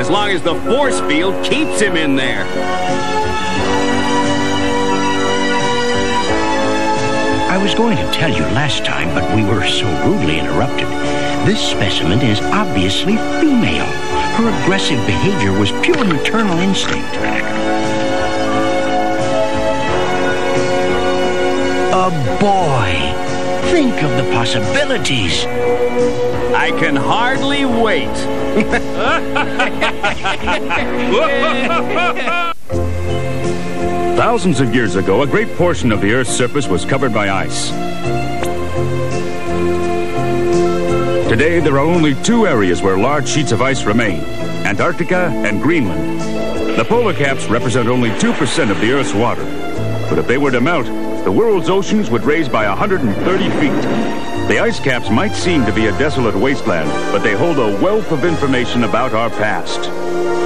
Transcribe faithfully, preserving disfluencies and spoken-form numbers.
as long as the force field keeps him in there. I was going to tell you last time, but we were so rudely interrupted. This specimen is obviously female. Her aggressive behavior was pure maternal instinct. A boy. Think of the possibilities. I can hardly wait. Thousands of years ago, a great portion of the Earth's surface was covered by ice. Today, there are only two areas where large sheets of ice remain: Antarctica and Greenland. The polar caps represent only two percent of the Earth's water. But if they were to melt, the world's oceans would raise by one hundred thirty feet. The ice caps might seem to be a desolate wasteland, but they hold a wealth of information about our past.